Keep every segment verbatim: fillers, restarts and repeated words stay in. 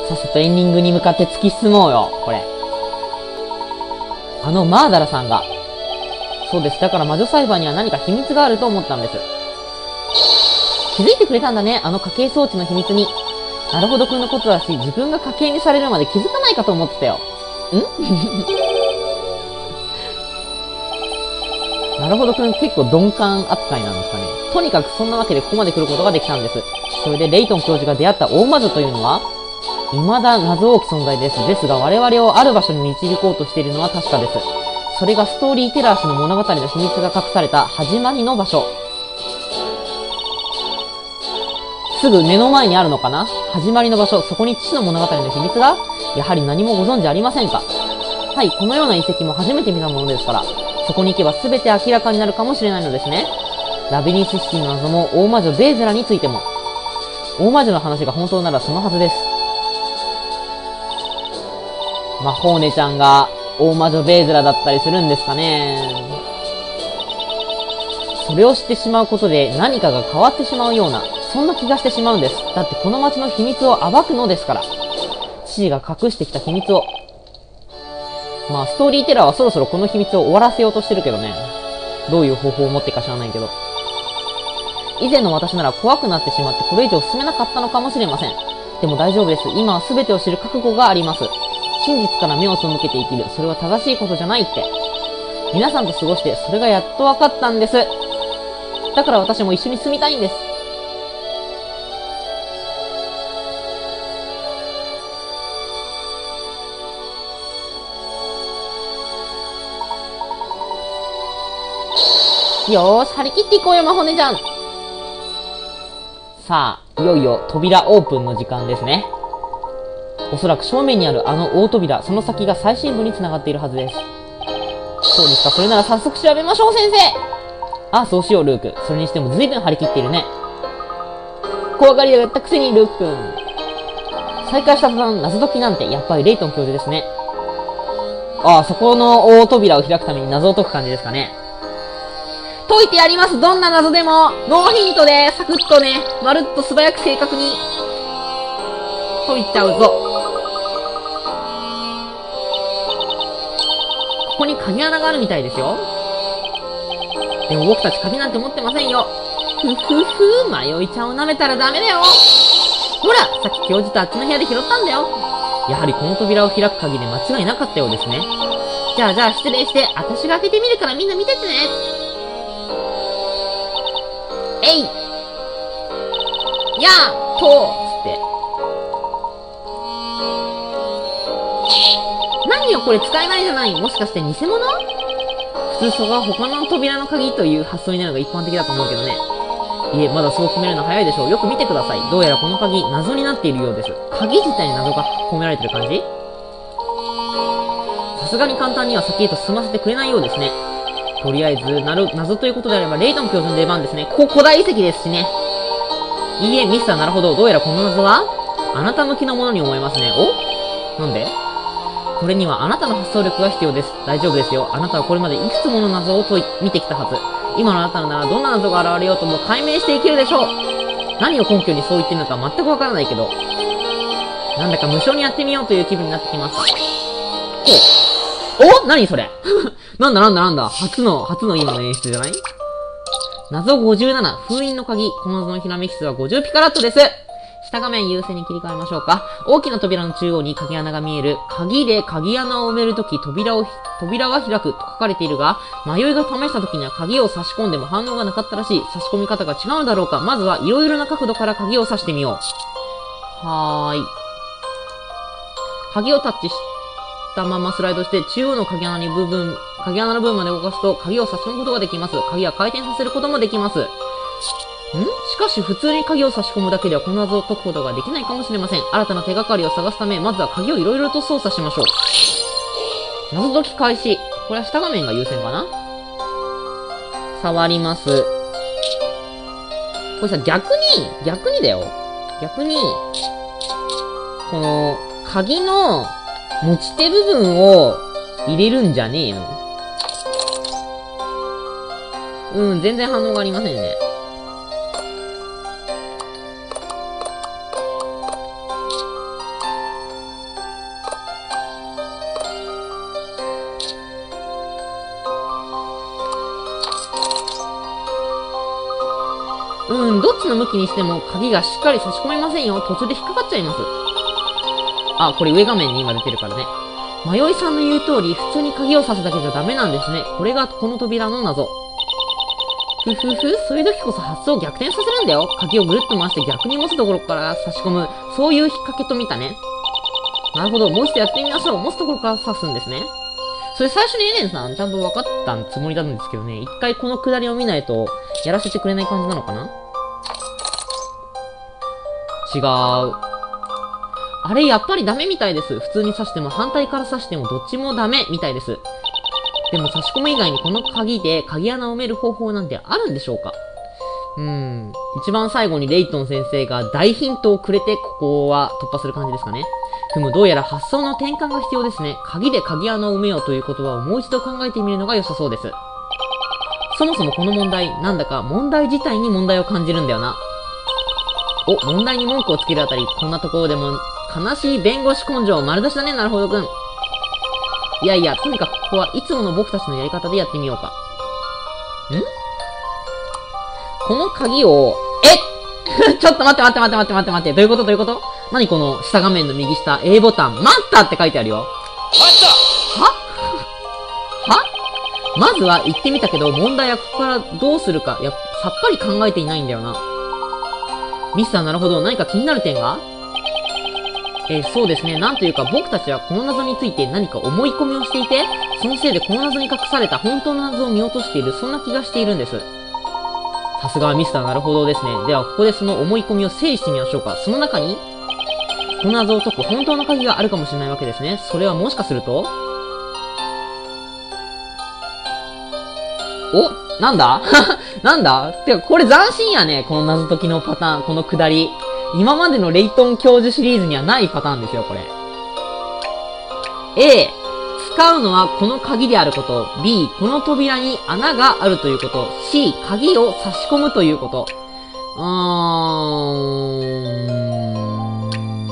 さっさとエンディングに向かって突き進もうよ、これ。あのマーダラさんが。そうです。だから魔女裁判には何か秘密があると思ったんです。気づいてくれたんだね、あの家系装置の秘密に。なるほどくんのことだし、自分が家系にされるまで気づかないかと思ってたよ。んなるほどくん結構鈍感扱いなんですかね。とにかくそんなわけでここまで来ることができたんです。それでレイトン教授が出会った大魔女というのは未だ謎多き存在です。ですが我々をある場所に導こうとしているのは確かです。それがストーリーテラー氏の物語の秘密が隠された始まりの場所。すぐ目の前にあるのかな？始まりの場所、そこに父の物語の秘密が？やはり何もご存知ありませんか？はい、このような遺跡も初めて見たものですから、そこに行けば全て明らかになるかもしれないのですね。ラビリンスシティの謎も大魔女ベーゼラについても。大魔女の話が本当ならそのはずです。まあ、ホーネちゃんが大魔女ベーゼラだったりするんですかね。それを知ってしまうことで何かが変わってしまうような、そんな気がしてしまうんです。だってこの街の秘密を暴くのですから。父が隠してきた秘密を。まあ、ストーリーテラーはそろそろこの秘密を終わらせようとしてるけどね。どういう方法を持ってか知らないけど。以前の私なら怖くなってしまってこれ以上進めなかったのかもしれません。でも大丈夫です。今は全てを知る覚悟があります。真実から目を背けて生きる。それは正しいことじゃないって。皆さんと過ごしてそれがやっと分かったんです。だから私も一緒に住みたいんです。よーし、張り切っていこうよ、マホネちゃん。さあ、いよいよ扉オープンの時間ですね。おそらく正面にあるあの大扉、その先が最深部に繋がっているはずです。そうですか、それなら早速調べましょう、先生。ああ、そうしよう、ルーク。それにしても随分張り切っているね。怖がりやがったくせに、ルーク君。再開した途端、謎解きなんて、やっぱりレイトン教授ですね。ああ、そこの大扉を開くために謎を解く感じですかね。解いてやります。どんな謎でも。ノーヒントで、サクッとね、まるっと素早く正確に、解いちゃうぞ。ここに鍵穴があるみたいですよ。でも僕たち鍵なんて持ってませんよ。ふふふ、迷いちゃんを舐めたらダメだよ。ほら、さっき教授とあっちの部屋で拾ったんだよ。やはりこの扉を開く鍵で間違いなかったようですね。じゃあじゃあ失礼して、私が開けてみるからみんな見ててね。えいやーとーつって。何よこれ使えないじゃない。もしかして偽物？普通そこは他の扉の鍵という発想になるのが一般的だと思うけどね。いえ、まだそう決めるの早いでしょう。よく見てください。どうやらこの鍵、謎になっているようです。鍵自体に謎が込められてる感じ？さすがに簡単には先へと進ませてくれないようですね。とりあえず、なる、謎ということであれば、レイトン教授の出番ですね。ここ古代遺跡ですしね。いいえ、ミスターなるほど。どうやらこの謎は、あなた向きのものに思えますね。お？なんで？これにはあなたの発想力が必要です。大丈夫ですよ。あなたはこれまでいくつもの謎を解い、見てきたはず。今のあなたならどんな謎が現れようとも解明していけるでしょう。何を根拠にそう言ってるのか全くわからないけど。なんだか無償にやってみようという気分になってきました。お？お？何それなんだなんだなんだ初の、初の今の演出じゃない？謎ごじゅうなな、封印の鍵。この謎のひらめき数はごじゅうピカラットです。下画面優先に切り替えましょうか。大きな扉の中央に鍵穴が見える。鍵で鍵穴を埋めるとき、扉を、扉は開くと書かれているが、迷いが試したときには鍵を差し込んでも反応がなかったらしい。差し込み方が違うだろうか。まずはいろいろな角度から鍵を差してみよう。はーい。鍵をタッチしたままスライドして、中央の鍵穴に部分、鍵穴の部分まで動かすと、鍵を差し込むことができます。鍵は回転させることもできます。ん？しかし普通に鍵を差し込むだけではこの謎を解くことができないかもしれません。新たな手がかりを探すため、まずは鍵をいろいろと操作しましょう。謎解き開始。これは下画面が優先かな？触ります。これさ、逆に、逆にだよ。逆に、この、鍵の持ち手部分を入れるんじゃねえの？うん、全然反応がありませんね。 うん、どっちの向きにしても鍵がしっかり差し込めませんよ。途中で引っかかっちゃいます。あ、これ上画面に今出てるからね。迷いさんの言う通り、普通に鍵を刺すだけじゃダメなんですね。これがこの扉の謎。ふふふ、そういう時こそ発想を逆転させるんだよ。鍵をぐるっと回して逆に持つところから差し込む。そういう引っ掛けと見たね。なるほど、もう一度やってみましょう。持つところから刺すんですね。それ最初にエレンさん、ちゃんと分かったつもりなんですけどね。一回この下りを見ないと、やらせてくれない感じなのかな？違う。あれ、やっぱりダメみたいです。普通に刺しても反対から刺してもどっちもダメみたいです。でも差し込む以外にこの鍵で鍵穴を埋める方法なんてあるんでしょうか？うーん。一番最後にレイトン先生が大ヒントをくれて、ここは突破する感じですかね。ふむ、どうやら発想の転換が必要ですね。鍵で鍵穴を埋めようという言葉をもう一度考えてみるのが良さそうです。そもそもこの問題、なんだか問題自体に問題を感じるんだよな。お、問題に文句をつけるあたり、こんなところでも悲しい弁護士根性丸出しだね、なるほどくん。いやいや、とにかくここはいつもの僕たちのやり方でやってみようか。ん？この鍵を、えちょっと待って待って待って待って待って待って。どういうことどういうこと？何この下画面の右下 A ボタン。待ったって書いてあるよ。 待ったははまずは行ってみたけど、問題はここからどうするか、や、さっぱり考えていないんだよな。ミスターなるほど、何か気になる点が？えー、そうですね。なんというか僕たちはこの謎について何か思い込みをしていて、そのせいでこの謎に隠された本当の謎を見落としている、そんな気がしているんです。さすがはミスターなるほどですね。ではここでその思い込みを整理してみましょうか。その中に、この謎を解く本当の鍵があるかもしれないわけですね。それはもしかすると、お、なんだなんだてか、これ斬新やね。この謎解きのパターン、この下り。今までのレイトン教授シリーズにはないパターンですよ、これ。A、使うのはこの鍵であること。B、この扉に穴があるということ。C、鍵を差し込むということ。うーん。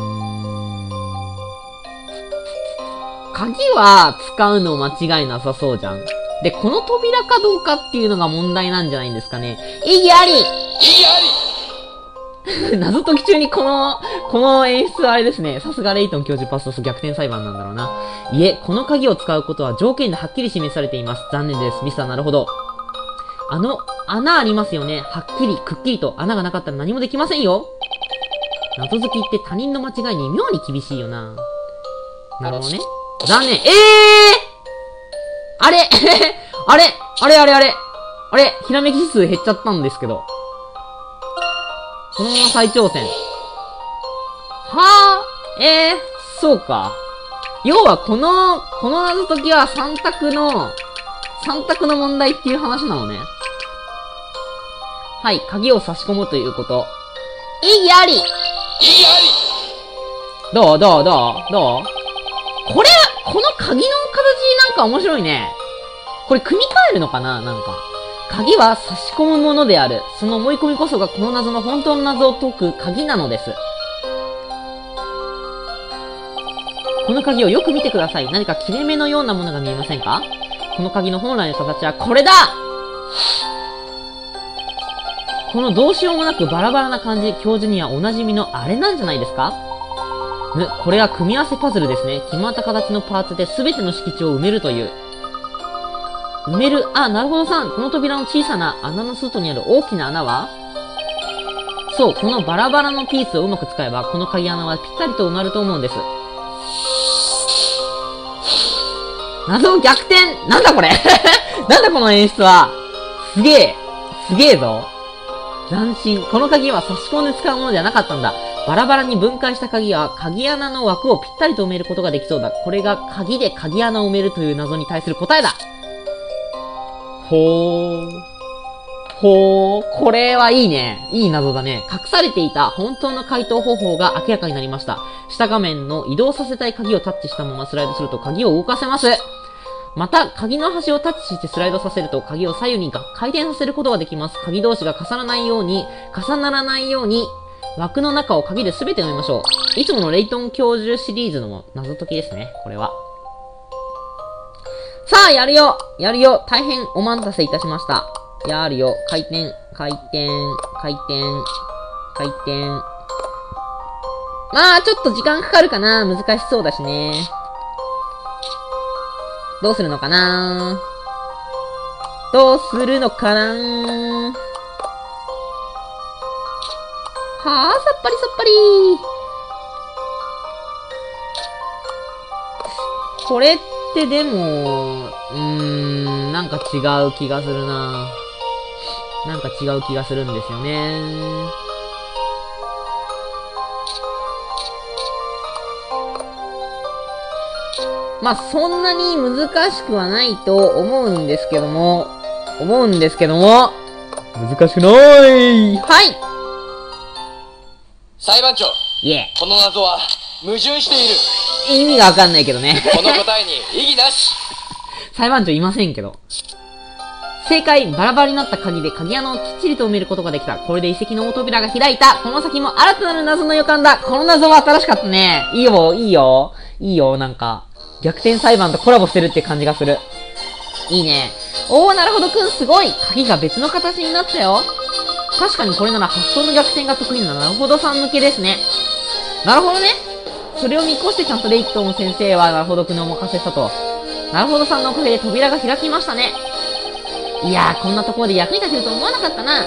鍵は使うの間違いなさそうじゃん。で、この扉かどうかっていうのが問題なんじゃないんですかね。意義あり意義あり謎解き中にこの、この演出はあれですね。さすがレイトン教授パストス逆転裁判なんだろうな。いえ、この鍵を使うことは条件ではっきり示されています。残念です。ミスターなるほど。あの、穴ありますよね。はっきり、くっきりと穴がなかったら何もできませんよ。謎解きって他人の間違いに妙に厳しいよな。なるほどね。残念。えーあれあれあれあれあれあれひらめき指数減っちゃったんですけど。このまま再挑戦。はぁ、えー、そうか。要はこの、この謎解きは三択の、三択の問題っていう話なのね。はい、鍵を差し込むということ。意義あり意義ありどうどうどうどうこれ、この鍵の形なんか面白いね。これ組み替えるのかななんか。鍵は差し込むものである。その思い込みこそがこの謎の本当の謎を解く鍵なのです。この鍵をよく見てください。何か切れ目のようなものが見えませんか？この鍵の本来の形はこれだ！このどうしようもなくバラバラな感じ、教授にはおなじみのあれなんじゃないですか？む、これは組み合わせパズルですね。決まった形のパーツで全ての敷地を埋めるという。埋める。あ、なるほどさん。この扉の小さな穴の外にある大きな穴はそう、このバラバラのピースをうまく使えば、この鍵穴はぴったりと埋まると思うんです。謎逆転なんだこれなんだこの演出はすげえすげえぞ斬新。この鍵は差し込んで使うものではなかったんだ。バラバラに分解した鍵は、鍵穴の枠をぴったりと埋めることができそうだ。これが鍵で鍵穴を埋めるという謎に対する答えだ。ほー。ほー。これはいいね。いい謎だね。隠されていた本当の解答方法が明らかになりました。下画面の移動させたい鍵をタッチしたままスライドすると鍵を動かせます。また、鍵の端をタッチしてスライドさせると鍵を左右に回転させることができます。鍵同士が重ならないように、重ならないように、枠の中を鍵で全て埋めましょう。いつものレイトン教授シリーズの謎解きですね、これは。さあ、やるよやるよ大変お待たせいたしました。 いや、あるよ。回転、回転、回転、回転。まあ、ちょっと時間かかるかな。難しそうだしね。どうするのかな。どうするのかな。はあ、さっぱりさっぱり。これってでも、うーん、なんか違う気がするな。なんか違う気がするんですよね。まあ、そんなに難しくはないと思うんですけども、思うんですけども、難しくないはい。 裁判長、 いえ。 この謎は矛盾している。 意味がわかんないけどね。 この答えに異議なし。 裁判長いませんけど。正解、バラバラになった鍵で鍵穴をきっちりと埋めることができた。これで遺跡の大扉が開いた。この先も新たなる謎の予感だ。この謎は新しかったね。いいよ、いいよ。いいよ、なんか。逆転裁判とコラボしてるって感じがする。いいね。おー、なるほどくん、すごい。鍵が別の形になったよ。確かにこれなら発想の逆転が得意ななるほどさん向けですね。なるほどね。それを見越してちゃんとレイトン先生はなるほどくんにお任せしたと。なるほどさんのおかげで扉が開きましたね。いやー、こんなところで役に立てると思わなかったな。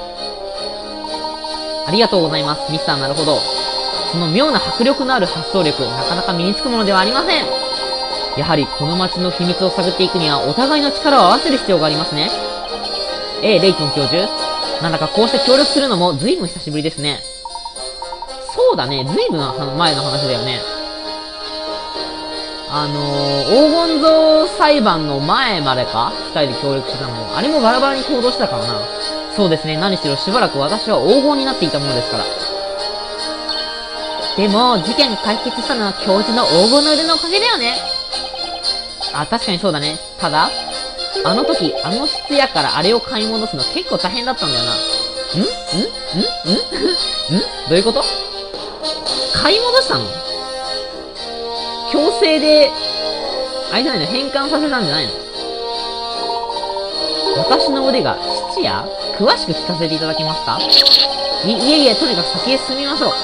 ありがとうございます、ミスターなるほど。その妙な迫力のある発想力、なかなか身につくものではありません。やはりこの街の秘密を探っていくにはお互いの力を合わせる必要がありますね。ええ、レイトン教授。なんだかこうして協力するのも随分久しぶりですね。そうだね、随分前の話だよね。あのー、黄金像裁判の前までか二人で協力してたのも。あれもバラバラに行動したからな。そうですね、何しろしばらく私は黄金になっていたものですから。でも、事件解決したのは教授の黄金の腕のおかげだよね。あ、確かにそうだね。ただ、あの時、あの質屋からあれを買い戻すの結構大変だったんだよな。んんんんんんどういうこと？買い戻したの？強制で、あれじゃないの？返還させたんじゃないの？私の腕が質屋？詳しく聞かせていただけますか？い、いえいえ、とにかく先へ進みましょう。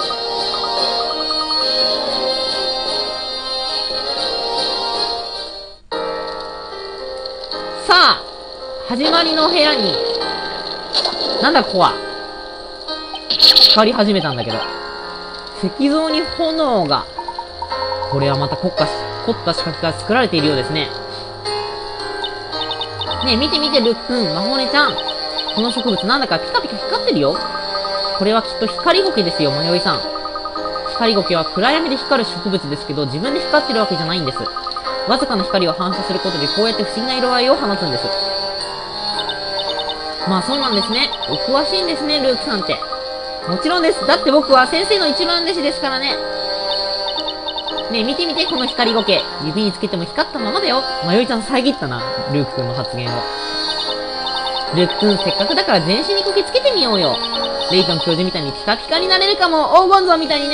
さあ、始まりの部屋に、なんだここは。光り始めたんだけど。石像に炎が。これはまた凝った凝った仕掛けが作られているようですね。ねえ、見て見て、ルックン、魔法ねちゃん。この植物なんだかピカピカ光ってるよ。これはきっと光苔ですよ、迷いさん。光苔は暗闇で光る植物ですけど、自分で光ってるわけじゃないんです。わずかな光を反射することでこうやって不思議な色合いを放つんです。まあそうなんですね。お詳しいんですね、ルークさんって。もちろんです。だって僕は先生の一番弟子ですからね。ねえ、見てみて、この光苔。指につけても光ったままだよ。迷いちゃん遮ったな、ルークくんの発言を。ルークくん、せっかくだから全身に苔つけてみようよ。レイトン教授みたいにピカピカになれるかも。黄金像みたいにね。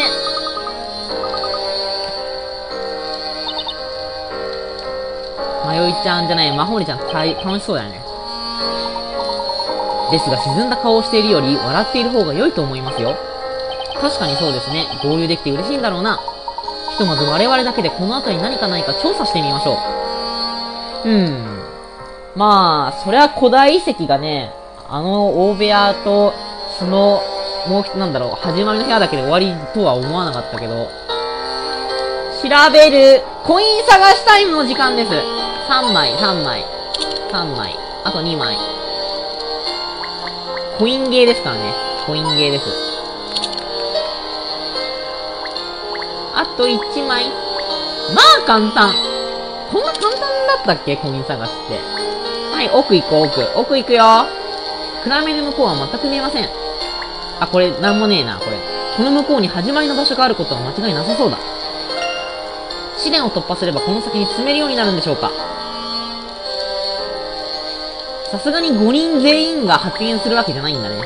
迷いちゃんじゃない、魔法りちゃん、楽しそうだよね。ですが、沈んだ顔をしているより、笑っている方が良いと思いますよ。確かにそうですね。合流できて嬉しいんだろうな。ひとまず我々だけでこの辺り何かないか調査してみましょう。うん。まあ、そりゃ古代遺跡がね、あの大部屋と、その、もう一つなんだろう、始まりの部屋だけで終わりとは思わなかったけど、調べる、コイン探しタイムの時間です。さんまい、さんまい、さんまい、あとにまい。コインゲーですからね。コインゲーです。あといちまい。まあ簡単。こんな簡単だったっけ？コイン探しって。はい、奥行こう、奥。奥行くよ。暗闇の向こうは全く見えません。あ、これ、なんもねえな、これ。この向こうに始まりの場所があることは間違いなさそうだ。試練を突破すればこの先に進めるようになるんでしょうか。さすがにごにん全員が発言するわけじゃないんだね。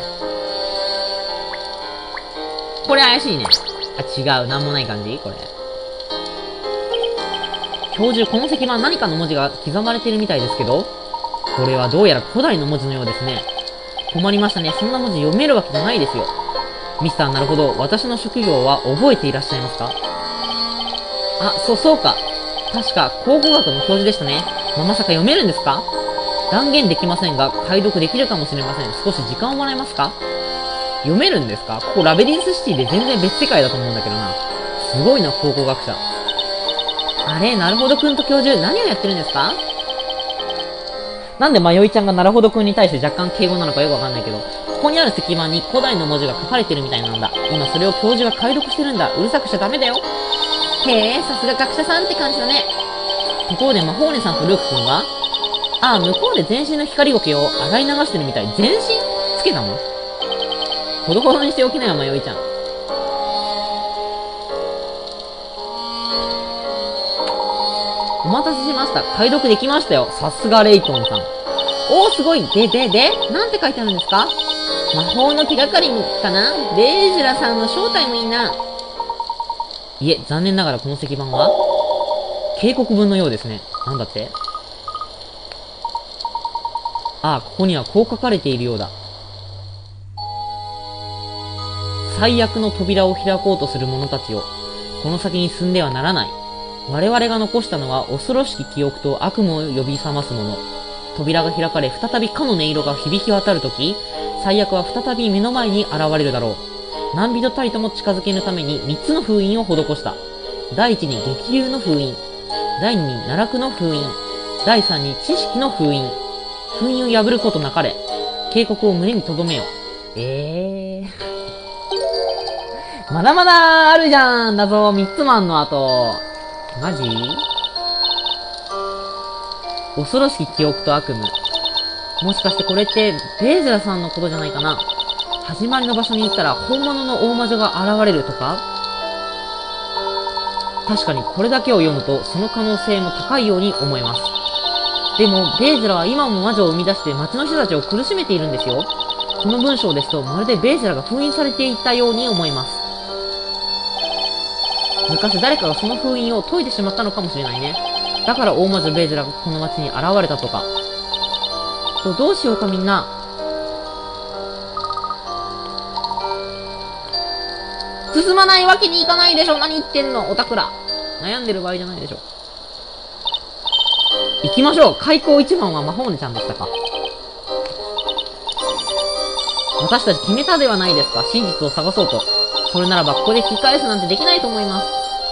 これ怪しいね。あ、違う。なんもない感じこれ。教授、この石板何かの文字が刻まれてるみたいですけど。 これはどうやら古代の文字のようですね。困りましたね。そんな文字読めるわけじゃないですよ。ミスター、なるほど。私の職業は覚えていらっしゃいますか？あ、そう、そうか。確か、考古学の教授でしたね。ま、まさか読めるんですか？断言できませんが、解読できるかもしれません。少し時間をもらえますか？読めるんですか？ここラビリンスシティで全然別世界だと思うんだけどな。すごいな、考古学者。あれ、なるほどくんと教授、何をやってるんですか？なんで迷いちゃんがなるほどくんに対して若干敬語なのかよくわかんないけど、ここにある石板に古代の文字が書かれてるみたいなんだ。今それを教授が解読してるんだ。うるさくしちゃダメだよ。へえ、さすが学者さんって感じだね。ところで魔法姉さんとルークくんは？ああ、向こうで全身の光苔を洗い流してるみたい。全身つけたの？ほどほどにしておきなよ、迷いちゃん。お待たせしました。解読できましたよ。さすがレイトンさん。おー、すごい。で、で、で、なんて書いてあるんですか？魔法の手がかりかな？ベージュラさんの正体もいいな。いえ、残念ながらこの石板は警告文のようですね。なんだって？ああ、ここにはこう書かれているようだ。最悪の扉を開こうとする者たちよ。この先に進んではならない。我々が残したのは恐ろしき記憶と悪夢を呼び覚ますもの。扉が開かれ、再びかの音色が響き渡るとき、最悪は再び目の前に現れるだろう。何人たりとも近づけぬためにみっつの封印を施した。第一に激流の封印。第二に奈落の封印。第三に知識の封印。封印を破ることなかれ。警告を胸に留めよ。えー。まだまだあるじゃん、謎みっつもあんの、あと。マジ？恐ろしき記憶と悪夢。もしかしてこれって、ベーゼラさんのことじゃないかな。始まりの場所に行ったら、本物の大魔女が現れるとか？確かにこれだけを読むと、その可能性も高いように思えます。でも、ベーゼラは今も魔女を生み出して街の人たちを苦しめているんですよ。この文章ですと、まるでベーゼラが封印されていたように思います。昔誰かがその封印を解いてしまったのかもしれないね。だから大魔女ベーゼラがこの街に現れたとか。と、どうしようかみんな。進まないわけにいかないでしょ。何言ってんの、オタクら。悩んでる場合じゃないでしょ。行きましょう。開口一番は魔法姉ちゃんでしたか。私たち決めたではないですか。真実を探そうと。それならばここで引き返すなんてできないと思います。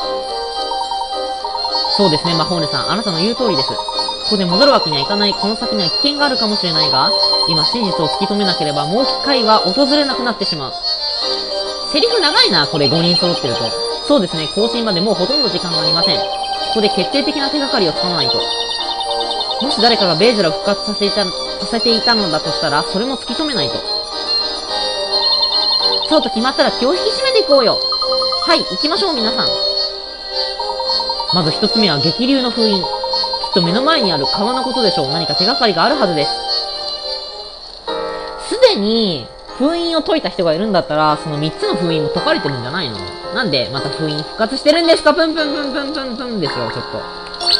そうですね、魔法姉さん。あなたの言う通りです。ここで戻るわけにはいかない。この先には危険があるかもしれないが、今真実を突き止めなければもう機会は訪れなくなってしまう。セリフ長いな、これごにん揃ってると。そうですね、更新までもうほとんど時間がありません。ここで決定的な手がかりをつかまないと。もし誰かがベーゼラを復活させていた、させていたのだとしたら、それも突き止めないと。そうと決まったら気を引き締めていこうよ。はい、行きましょう皆さん。まず一つ目は激流の封印。きっと目の前にある川のことでしょう。何か手がかりがあるはずです。すでに、封印を解いた人がいるんだったら、そのみっつの封印も解かれてるんじゃないの？なんでまた封印復活してるんですか？プンプンプンプンプンプンですよ、ちょっと。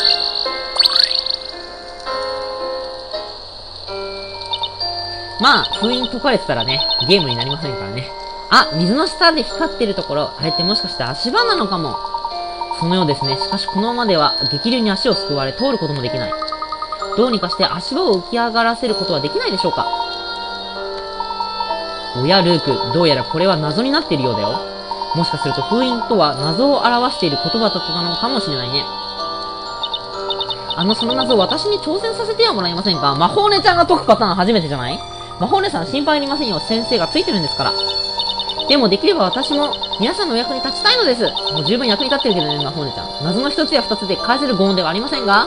まあ、封印解かれてたらね、ゲームになりませんからね。あ、水の下で光ってるところ、あれってもしかして足場なのかも。そのようですね。しかしこのままでは激流に足をすくわれ通ることもできない。どうにかして足場を浮き上がらせることはできないでしょうか。おやルーク、どうやらこれは謎になっているようだよ。もしかすると封印とは謎を表している言葉だったのかもしれないね。あの、その謎を私に挑戦させてはもらえませんか？魔法姉ちゃんが解くパターン初めてじゃない？魔法姉さん心配ありませんよ。先生がついてるんですから。でもできれば私も皆さんのお役に立ちたいのです。もう十分役に立ってるけどね、魔法姉ちゃん。謎の一つや二つで返せるご恩ではありませんが。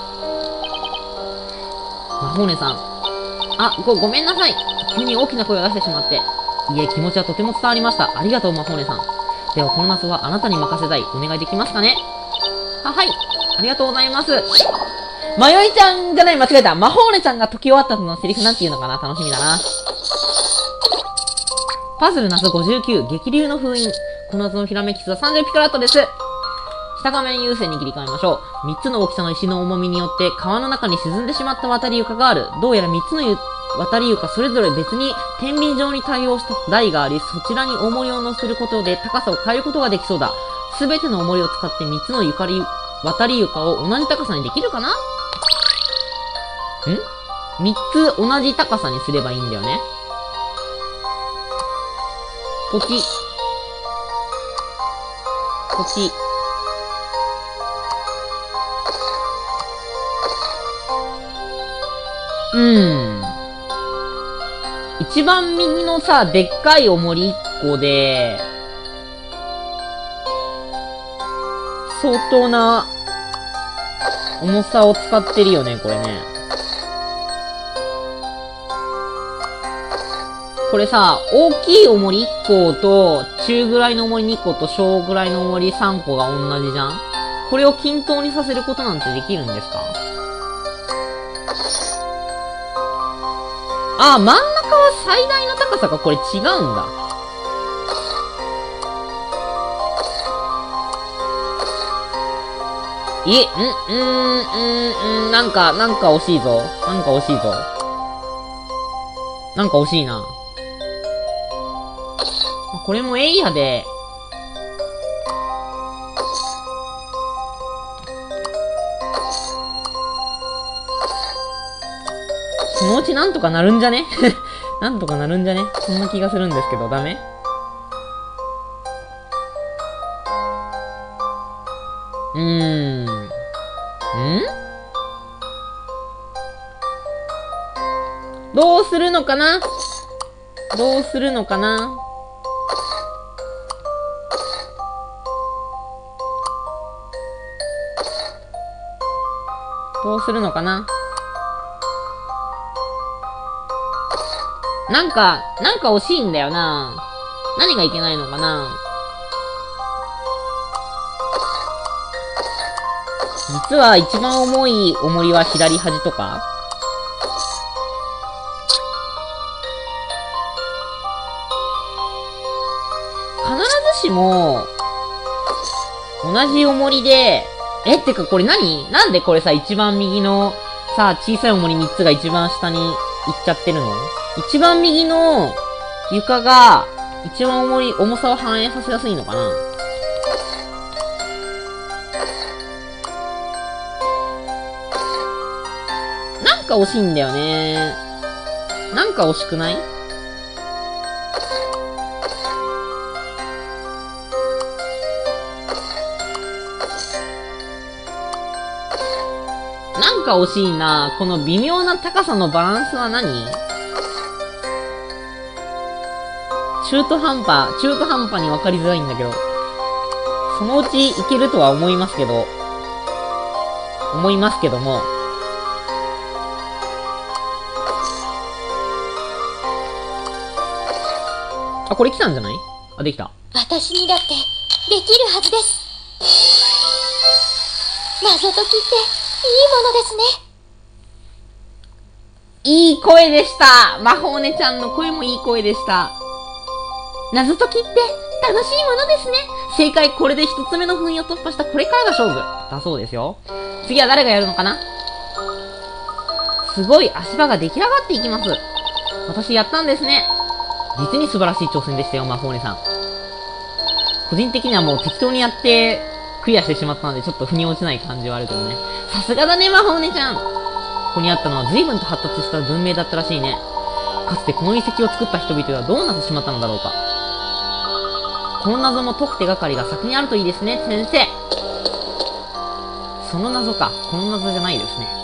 魔法姉さん。あ、ご、ごめんなさい。急に大きな声を出してしまって。いえ、気持ちはとても伝わりました。ありがとう、魔法姉さん。では、この謎はあなたに任せたい。お願いできますかね？あ、はい。ありがとうございます。まよいちゃんじゃない、間違えた。魔法姉ちゃんが解き終わった後のセリフなんていうのかな？楽しみだな。パズル謎ごじゅうきゅう、激流の封印。この謎のひらめき数はさんじゅうピカラットです。 下画面優先に切り替えましょう。みっつの大きさの石の重みによって川の中に沈んでしまった渡り床がある。どうやらみっつの渡り床それぞれ別に天秤状に対応した台があり、そちらに重りを乗せることで高さを変えることができそうだ。すべての重りを使ってみっつのゆかり渡り床を同じ高さにできるかな？ん ?みっ つ同じ高さにすればいいんだよね。ポチ。ポチ。うーん。一番右のさ、でっかい重りいっこで、相当な重さを使ってるよね、これね。これさ、大きい重りいっこと中ぐらいの重りにこと小ぐらいの重りさんこが同じじゃん？これを均等にさせることなんてできるんですか？あ、真ん中は最大の高さがこれ違うんだ。いえ、ん、うーん、うーん、なんか、なんか惜しいぞ。なんか惜しいぞ。なんか惜しいな。これもエイヤで、そのうちなんとかなるんじゃねなんとかなるんじゃねそんな気がするんですけど、ダメ？うーん。ん？どうするのかな？どうするのかな？どうするのかな？なんか、なんか惜しいんだよな。何がいけないのかな？実は一番重い重りは左端とか？必ずしも、同じ重りで、え、ってかこれ何？なんでこれさ、一番右のさ、小さい重りみっつが一番下に行っちゃってるの？一番右の床が一番重い、重さを反映させやすいのかな？なんか惜しいんだよね。なんか惜しくない？なんか惜しいな。この微妙な高さのバランスは何？中途半端、中途半端に分かりづらいんだけど。そのうちいけるとは思いますけど。思いますけども。あ、これ来たんじゃない？あ、できた。 私にだってできるはずです。謎解きっていいものですね。 いい声でした。魔法ねちゃんの声もいい声でした。謎解きって楽しいものですね。正解、これで一つ目の封印を突破したこれからが勝負。だそうですよ。次は誰がやるのかな？すごい足場が出来上がっていきます。私やったんですね。実に素晴らしい挑戦でしたよ、魔法ねさん。個人的にはもう適当にやってクリアしてしまったのでちょっと腑に落ちない感じはあるけどね。さすがだね、魔法ねちゃん。ここにあったのは随分と発達した文明だったらしいね。かつてこの遺跡を作った人々はどうなってしまったのだろうか。この謎も解く手がかりが先にあるといいですね、先生。その謎か。この謎じゃないですね。